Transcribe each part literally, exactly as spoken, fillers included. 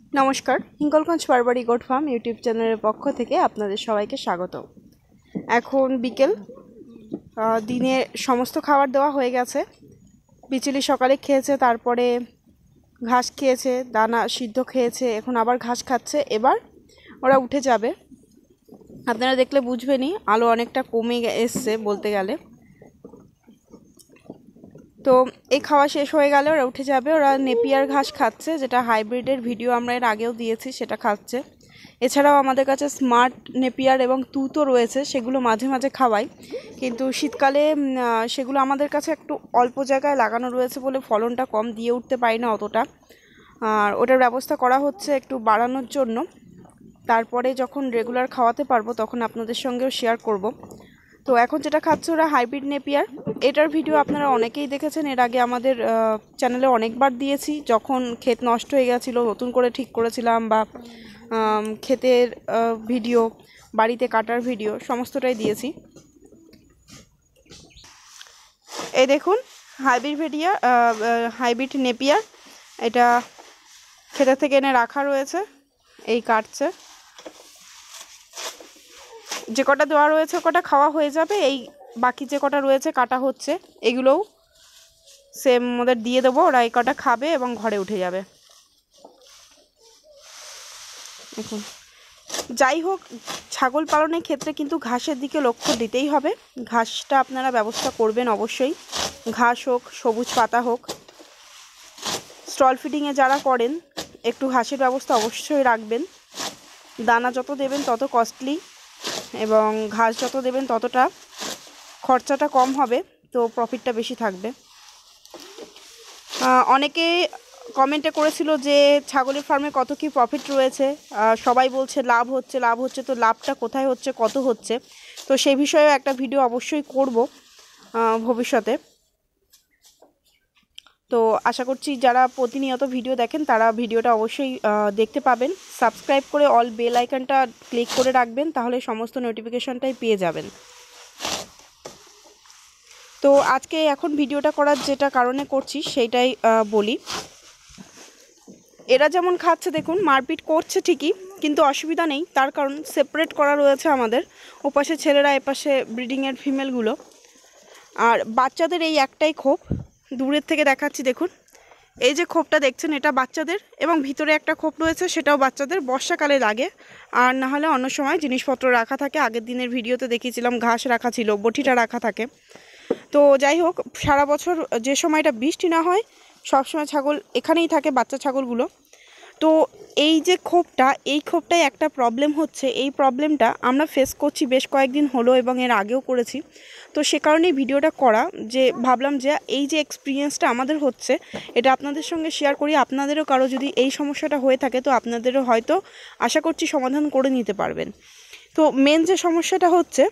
নমস্কার, Hingalganj Barbari goat farm YouTube চ্যানেলের পক্ষ থেকে আপনাদের সবাইকে স্বাগত। এখন বিকেল, দিনের সমস্ত খাবার দেওয়া হয়ে গেছে। বিচুলি সকালে খেয়েছে, তারপরে ঘাস খেয়েছে, দানা সিদ্ধ খেয়েছে, এখন আবার ঘাস খাচ্ছে। এবার ওরা উঠে যাবে। আপনারা দেখলে বুঝবেনই আলো অনেকটা কমে এসছে বলতে গেলে। তো এই খাওয়া শেষ হয়ে গেলে ওরা উঠে যাবে। ওরা নেপিয়ার ঘাস খাচ্ছে, যেটা হাইব্রিডের ভিডিও আমরা এর আগেও দিয়েছি, সেটা খাচ্ছে। এছাড়াও আমাদের কাছে স্মার্ট নেপিয়ার এবং তুতো রয়েছে, সেগুলো মাঝে মাঝে খাওয়াই, কিন্তু শীতকালে সেগুলো আমাদের কাছে একটু অল্প জায়গায় লাগানো রয়েছে বলে ফলনটা কম দিয়ে উঠতে পারি না অতটা। আর ওটার ব্যবস্থা করা হচ্ছে একটু বাড়ানোর জন্য। তারপরে যখন রেগুলার খাওয়াতে পারবো তখন আপনাদের সঙ্গেও শেয়ার করব। তো এখন যেটা খাচ্ছে ওরা হাইব্রিড নেপিয়ার। এটার ভিডিও আপনারা অনেকেই দেখেছেন, এর আগে আমাদের চ্যানেলে অনেকবার দিয়েছি। যখন ক্ষেত নষ্ট হয়ে গেছিলো, নতুন করে ঠিক করেছিলাম, বা ক্ষেতের ভিডিও, বাড়িতে কাটার ভিডিও, সমস্তটাই দিয়েছি। এই দেখুন হাইব্রিড ভেডিয়া হাইব্রিড নেপিয়ার, এটা ক্ষেতের থেকে এনে রাখা রয়েছে, এই কাটছে। যে কটা দেওয়া রয়েছে কটা খাওয়া হয়ে যাবে, এই বাকি যে কটা রয়েছে কাটা হচ্ছে, এগুলোও সেম ওদের দিয়ে দেবো। ওরা এই কটা খাবে এবং ঘরে উঠে যাবে। দেখুন, যাই হোক, ছাগল পালনের ক্ষেত্রে কিন্তু ঘাসের দিকে লক্ষ্য দিতেই হবে। ঘাসটা আপনারা ব্যবস্থা করবেন অবশ্যই, ঘাস হোক, সবুজ পাতা হোক। স্টল ফিডিংয়ে যারা করেন একটু ঘাসের ব্যবস্থা অবশ্যই রাখবেন। দানা যত দেবেন তত কস্টলি, এবং ঘাস যত দেবেন ততটা খরচাটা কম হবে, তো প্রফিটটা বেশি থাকবে। অনেকে কমেন্টে করেছিল যে ছাগলের ফার্মে কত কি প্রফিট রয়েছে, সবাই বলছে লাভ হচ্ছে লাভ হচ্ছে তো লাভটা কোথায় হচ্ছে, কত হচ্ছে? তো সেই বিষয়ে একটা ভিডিও অবশ্যই করব ভবিষ্যতে। তো আশা করছি যারা প্রতিনিয়ত ভিডিও দেখেন তারা ভিডিওটা অবশ্যই দেখতে পাবেন। সাবস্ক্রাইব করে অল বেল আইকনটা ক্লিক করে রাখবেন, তাহলে সমস্ত নোটিফিকেশনটাই পেয়ে যাবেন। তো আজকে এখন ভিডিওটা করার যেটা কারণে করছি সেইটাই বলি। এরা যেমন খাচ্ছে দেখুন, মারপিট করছে ঠিকই, কিন্তু অসুবিধা নেই, তার কারণ সেপারেট করা রয়েছে আমাদের। ওপাশে ছেলেরা, এপাশে ব্রিডিংয়ের ফিমেলগুলো। আর বাচ্চাদের এই একটাই খোপ, দূরের থেকে দেখাচ্ছি দেখুন, এই যে খোপটা দেখছেন এটা বাচ্চাদের, এবং ভিতরে একটা খোপ রয়েছে সেটাও বাচ্চাদের। বর্ষাকালে লাগে, আর না হলে অন্য সময় জিনিসপত্র রাখা থাকে। আগের দিনের ভিডিওতে দেখিয়েছিলাম ঘাস রাখা ছিল, বটিটা রাখা থাকে। তো যাই হোক, সারা বছর যে সময়টা বৃষ্টি না হয় সবসময় ছাগল এখানেই থাকে, বাচ্চা ছাগলগুলো। তো এই যে খোপটা, এই খোপটায় একটা প্রবলেম হচ্ছে। এই প্রবলেমটা আমরা ফেস করছি বেশ কয়েকদিন হলো, এবং এর আগেও করেছি। তো সে কারণেই ভিডিওটা করা, যে ভাবলাম যে এই যে এক্সপিরিয়েন্সটা আমাদের হচ্ছে এটা আপনাদের সঙ্গে শেয়ার করি। আপনাদেরও কারো যদি এই সমস্যাটা হয়ে থাকে তো আপনাদেরও হয়তো আশা করছি সমাধান করে নিতে পারবেন। তো মেন যে সমস্যাটা হচ্ছে,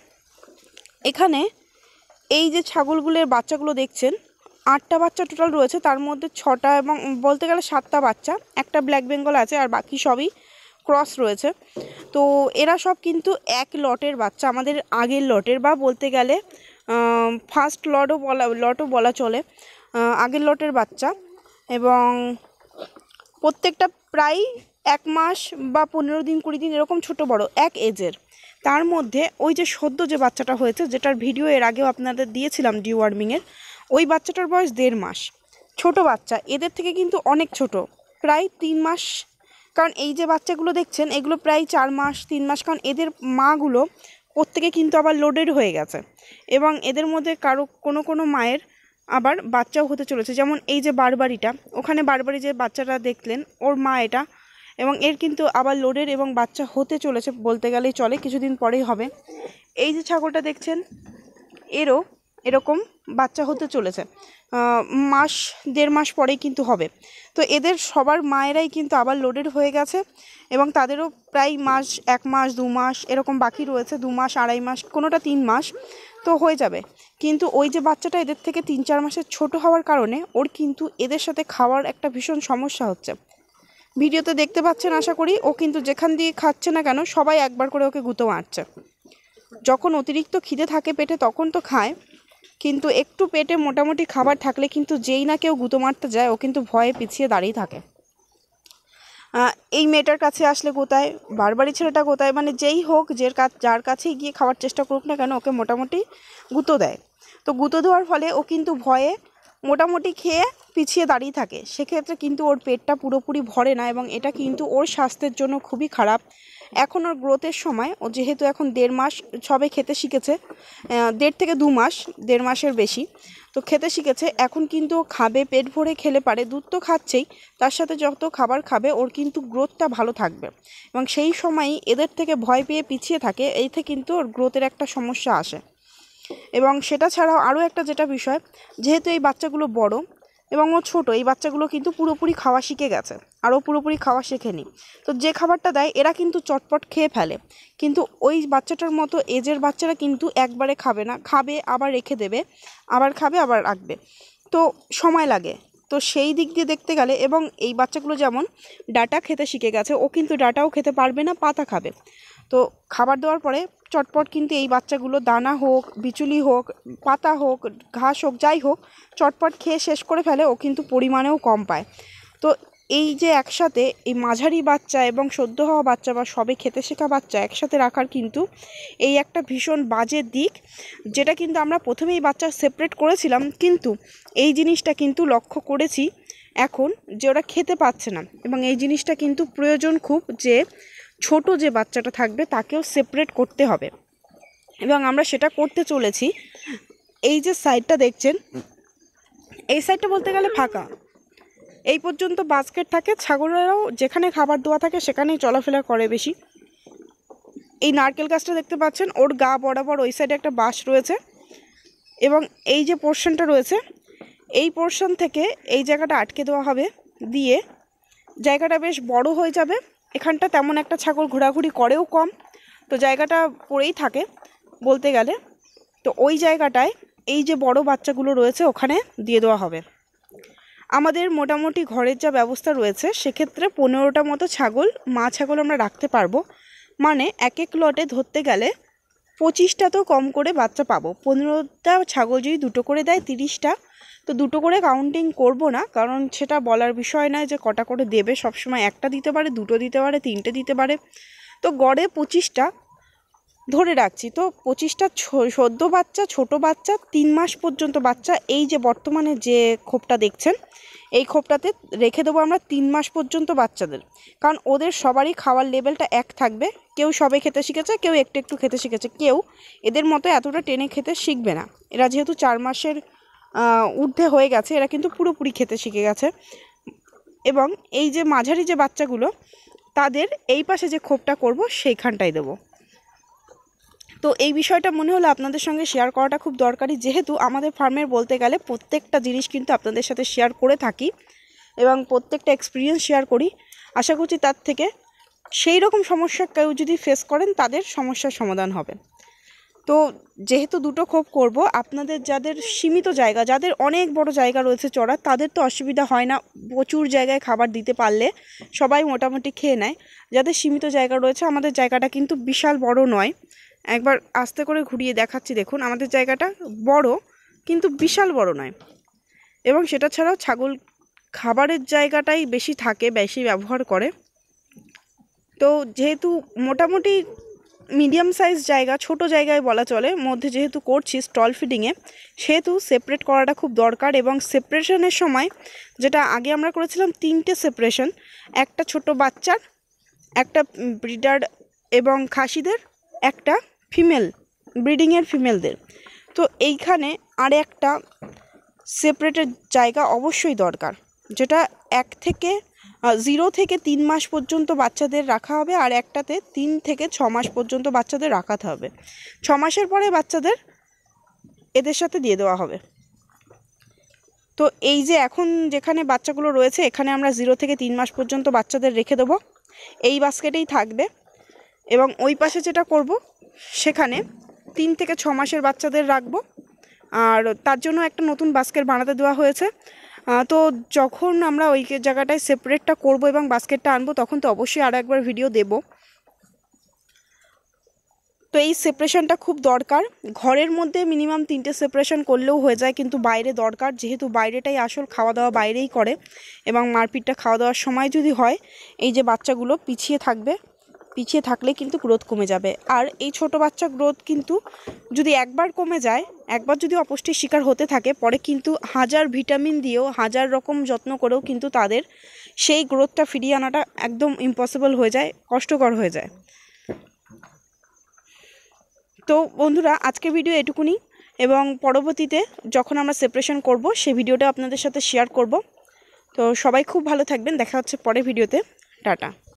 এখানে এই যে ছাগলগুলোর বাচ্চাগুলো দেখছেন, আটটা বাচ্চা টোটাল রয়েছে, তার মধ্যে ছটা এবং বলতে গেলে সাতটা বাচ্চা, একটা ব্ল্যাক বেঙ্গল আছে, আর বাকি সবই ক্রস রয়েছে। তো এরা সব কিন্তু এক লটের বাচ্চা, আমাদের আগের লটের, বা বলতে গেলে ফার্স্ট লটও বলা লটও বলা চলে, আগের লটের বাচ্চা। এবং প্রত্যেকটা প্রায় এক মাস বা পনেরো দিন কুড়ি দিন এরকম ছোট বড় এক এজের। তার মধ্যে ওই যে সদ্য যে বাচ্চাটা হয়েছে, যেটার ভিডিও এর আগেও আপনাদের দিয়েছিলাম ডিওয়ার্মিংয়ের, ওই বাচ্চাটার বয়স দেড় মাস। ছোট বাচ্চা, এদের থেকে কিন্তু অনেক ছোট, প্রায় তিন মাস। কারণ এই যে বাচ্চাগুলো দেখছেন এগুলো প্রায় চার মাস তিন মাস, কারণ এদের মাগুলো প্রত্যেকে কিন্তু আবার লোডেড হয়ে গেছে, এবং এদের মধ্যে কারো কোনো কোনো মায়ের আবার বাচ্চাও হতে চলেছে। যেমন এই যে বারবারিটা, ওখানে বারবারি যে বাচ্চাটা দেখলেন ওর মা এটা, এবং এর কিন্তু আবার লোডের এবং বাচ্চা হতে চলেছে বলতে গেলেই চলে, কিছুদিন পরেই হবে। এই যে ছাগলটা দেখছেন এরও এরকম বাচ্চা হতে চলেছে, মাস দেড় মাস পরেই কিন্তু হবে। তো এদের সবার মায়েরাই কিন্তু আবার লোডেড হয়ে গেছে, এবং তাদেরও প্রায় মাস এক মাস দু মাস এরকম বাকি রয়েছে, দু মাস আড়াই মাস, কোনোটা তিন মাস তো হয়ে যাবে। কিন্তু ওই যে বাচ্চাটা এদের থেকে তিন চার মাসের ছোট হওয়ার কারণে ওর কিন্তু এদের সাথে খাওয়ার একটা ভীষণ সমস্যা হচ্ছে। ভিডিওতে দেখতে পাচ্ছেন আশা করি, ও কিন্তু যেখান দিয়ে খাচ্ছে না কেন সবাই একবার করে ওকে গুঁতো মারছে। যখন অতিরিক্ত খিদে থাকে পেটে তখন তো খায়, কিন্তু একটু পেটে মোটামুটি খাবার থাকলে কিন্তু যেই না কেউ গুঁতো মারতে যায় ও কিন্তু ভয়ে পিছিয়ে দাঁড়িয়ে থাকে। এই মেয়েটার কাছে আসলে কোথায়, বারবারই ছেলেটা কোথায়, মানে যেই হোক যে যার কাছেই গিয়ে খাওয়ার চেষ্টা করুক না কেন ওকে মোটামুটি গুঁতো দেয়। তো গুঁতো দেওয়ার ফলে ও কিন্তু ভয়ে মোটামুটি খেয়ে পিছিয়ে দাঁড়িয়ে থাকে, সেক্ষেত্রে কিন্তু ওর পেটটা পুরোপুরি ভরে না এবং এটা কিন্তু ওর স্বাস্থ্যের জন্য খুবই খারাপ। এখন ওর গ্রোথের সময়, ও যেহেতু এখন দেড় মাস সবে খেতে শিখেছে, দেড় থেকে দু মাস দেড় মাসের বেশি তো খেতে শিখেছে, এখন কিন্তু ও খাবে, পেট ভরে খেলে পারে, দুধ তো খাচ্ছেই, তার সাথে যত খাবার খাবে ওর কিন্তু গ্রোথটা ভালো থাকবে। এবং সেই সময়ই এদের থেকে ভয় পেয়ে পিছিয়ে থাকে, এইতে কিন্তু ওর গ্রোথের একটা সমস্যা আসে। এবং সেটা ছাড়াও আরও একটা যেটা বিষয়, যেহেতু এই বাচ্চাগুলো বড় এবং ও ছোটো, এই বাচ্চাগুলো কিন্তু পুরোপুরি খাওয়া শিখে গেছে, আর ও পুরোপুরি খাওয়া শেখেনি। তো যে খাবারটা দেয় এরা কিন্তু চটপট খেয়ে ফেলে, কিন্তু ওই বাচ্চাটার মতো এজের বাচ্চারা কিন্তু একবারে খাবে না, খাবে আবার রেখে দেবে, আবার খাবে আবার রাখবে, তো সময় লাগে। তো সেই দিক দিয়ে দেখতে গেলে, এবং এই বাচ্চাগুলো যেমন ডাটা খেতে শিখে গেছে, ও কিন্তু ডাটাও খেতে পারবে না, পাতা খাবে। তো খাবার দেওয়ার পরে চটপট কিন্তু এই বাচ্চাগুলো দানা হোক, বিচুলি হোক, পাতা হোক, ঘাস হোক, যাই হোক চটপট খেয়ে শেষ করে ফেলে, ও কিন্তু পরিমাণেও কম পায়। তো এই যে একসাথে এই মাঝারি বাচ্চা এবং সদ্য হওয়া বাচ্চা বা সবে খেতে শেখা বাচ্চা একসাথে রাখার কিন্তু এই একটা ভীষণ বাজে দিক, যেটা কিন্তু আমরা প্রথমেই বাচ্চা সেপারেট করেছিলাম, কিন্তু এই জিনিসটা কিন্তু লক্ষ্য করেছি এখন যে ওরা খেতে পাচ্ছে না, এবং এই জিনিসটা কিন্তু প্রয়োজন খুব, যে ছোট যে বাচ্চাটা থাকবে তাকেও সেপারেট করতে হবে, এবং আমরা সেটা করতে চলেছি। এই যে সাইডটা দেখছেন, এই সাইডটা বলতে গেলে ফাঁকা, এই পর্যন্ত বাস্কেট থাকে, ছাগলেরাও যেখানে খাবার দেওয়া থাকে সেখানেই চলাফেরা করে বেশি। এই নারকেল গাছটা দেখতে পাচ্ছেন, ওর গা বরাবর ওই সাইডে একটা বাঁশ রয়েছে, এবং এই যে পোর্শনটা রয়েছে এই পোর্শন থেকে এই জায়গাটা আটকে দেওয়া হবে, দিয়ে জায়গাটা বেশ বড় হয়ে যাবে। এখানটা তেমন একটা ছাগল ঘোরাঘুরি করেও কম, তো জায়গাটা পড়েই থাকে বলতে গেলে। তো ওই জায়গাটায় এই যে বড় বাচ্চাগুলো রয়েছে ওখানে দিয়ে দেওয়া হবে। আমাদের মোটামুটি ঘরের যা ব্যবস্থা রয়েছে সেক্ষেত্রে পনেরোটা মতো ছাগল, মা ছাগল আমরা রাখতে পারবো, মানে এক এক লটে ধরতে গেলে পঁচিশটা তো কম করে বাচ্চা পাবো। পনেরোটা ছাগল যদি দুটো করে দেয় তিরিশটা, তো দুটো করে কাউন্টিং করব না, কারণ সেটা বলার বিষয় নয় যে কটা করে দেবে, সবসময় একটা দিতে পারে, দুটো দিতে পারে, তিনটে দিতে পারে, তো গড়ে পঁচিশটা ধরে রাখছি। তো পঁচিশটা সদ্য বাচ্চা, ছোট বাচ্চা, তিন মাস পর্যন্ত বাচ্চা, এই যে বর্তমানে যে খোপটা দেখছেন এই খোপটাতে রেখে দেবো আমরা তিন মাস পর্যন্ত বাচ্চাদের, কারণ ওদের সবারই খাওয়ার লেভেলটা এক থাকবে, কেউ সবে খেতে শিখেছে, কেউ একটু একটু খেতে শিখেছে, কেউ এদের মতো এতটা টেনে খেতে শিখবে না। এরা যেহেতু চার মাসের ঊর্ধ্বে হয়ে গেছে, এরা কিন্তু পুরোপুরি খেতে শিখে গেছে। এবং এই যে মাঝারি যে বাচ্চাগুলো তাদের এই পাশে যে খোপটা করব সেইখানটাই দেবো। তো এই বিষয়টা মনে হলো আপনাদের সঙ্গে শেয়ার করাটা খুব দরকারি, যেহেতু আমাদের ফার্মের বলতে গেলে প্রত্যেকটা জিনিস কিন্তু আপনাদের সাথে শেয়ার করে থাকি এবং প্রত্যেকটা এক্সপিরিয়েন্স শেয়ার করি। আশা করছি তার থেকে সেই রকম সমস্যা কেউ যদি ফেস করেন তাদের সমস্যার সমাধান হবে। তো যেহেতু দুটো খোপ করব, আপনাদের যাদের সীমিত জায়গা, যাদের অনেক বড় জায়গা রয়েছে চড়ার, তাদের তো অসুবিধা হয় না, প্রচুর জায়গায় খাবার দিতে পারলে সবাই মোটামুটি খেয়ে নেয়। যাদের সীমিত জায়গা রয়েছে, আমাদের জায়গাটা কিন্তু বিশাল বড় নয়, একবার আস্তে করে ঘুরিয়ে দেখাচ্ছি, দেখুন আমাদের জায়গাটা বড় কিন্তু বিশাল বড় নয়। এবং সেটা ছাড়াও ছাগল খাবারের জায়গাটাই বেশি থাকে, বেশি ব্যবহার করে। তো যেহেতু মোটামুটি মিডিয়াম সাইজ জায়গা, ছোট জায়গায় বলা চলে, মধ্যে যেহেতু করছি স্টল ফিডিংয়ে, সেহেতু সেপারেট করাটা খুব দরকার। এবং সেপারেশনের সময় যেটা আগে আমরা করেছিলাম তিনটে সেপারেশন, একটা ছোট বাচ্চার, একটা ব্রিডার এবং খাসিদের, একটা ফিমেল ব্রিডিংয়ের ফিমেলদের। তো এইখানে আর একটা সেপারেটের জায়গা অবশ্যই দরকার, যেটা এক থেকে জিরো থেকে তিন মাস পর্যন্ত বাচ্চাদের রাখা হবে, আর একটাতে তিন থেকে ছ মাস পর্যন্ত বাচ্চাদের রাখাতে হবে। ছ মাসের পরে বাচ্চাদের এদের সাথে দিয়ে দেওয়া হবে। তো এই যে এখন যেখানে বাচ্চাগুলো রয়েছে, এখানে আমরা জিরো থেকে তিন মাস পর্যন্ত বাচ্চাদের রেখে দেবো, এই বাস্কেটেই থাকবে। এবং ওই পাশে যেটা করব সেখানে তিন থেকে ছ মাসের বাচ্চাদের রাখবো, আর তার জন্য একটা নতুন বাস্কেট বানাতে দেওয়া হয়েছে। তো যখন আমরা ওই জায়গাটায় সেপারেটটা করব এবং বাস্কেটটা আনবো, তখন তো অবশ্যই আরও একবার ভিডিও দেব। তো এই সেপারেশনটা খুব দরকার। ঘরের মধ্যে মিনিমাম তিনটে সেপারেশন করলেও হয়ে যায়, কিন্তু বাইরে দরকার, যেহেতু বাইরেটাই আসল, খাওয়া দাওয়া বাইরেই করে এবং মারপিটটা খাওয়া দাওয়ার সময় যদি হয়, এই যে বাচ্চাগুলো পিছিয়ে থাকবে, পিছিয়ে থাকলে কিন্তু গ্রোথ কমে যাবে। আর এই ছোট বাচ্চা গ্রোথ কিন্তু যদি একবার কমে যায়, একবার যদি অপুষ্টির শিকার হতে থাকে, পরে কিন্তু হাজার ভিটামিন দিয়েও হাজার রকম যত্ন করেও কিন্তু তাদের সেই গ্রোথটা ফিরিয়ে আনাটা একদম ইম্পসিবল হয়ে যায়, কষ্টকর হয়ে যায়। তো বন্ধুরা, আজকে ভিডিও এটুকুনি, এবং পরবর্তীতে যখন আমরা সেপারেশন করব সেই ভিডিওটা আপনাদের সাথে শেয়ার করব। তো সবাই খুব ভালো থাকবেন, দেখা হচ্ছে পরের ভিডিওতে। টাটা।